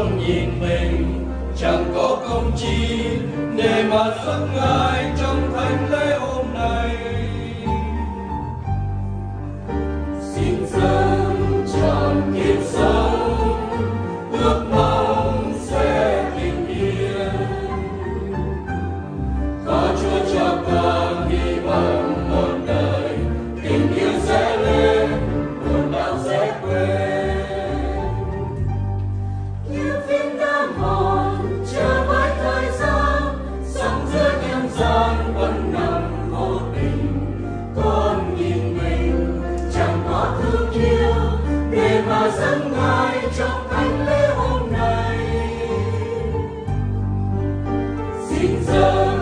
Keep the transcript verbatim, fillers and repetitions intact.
con nhìn mình chẳng có công chi để mà rước Ngài trong thánh lễ hôm nay. Xin dâng trọn kiếp sống ước mong sẽ bình yên, có Chúa cho con hy vọng một đời, tình yêu sẽ lên buồn đau sẽ quên. Như phim đã mòn chờ với thời gian, sống giữa nhân gian vẫn nằm vô tình. Con nhìn mình chẳng có thương yêu để mà dâng Ngài trong thánh lễ hôm nay. Xin dâng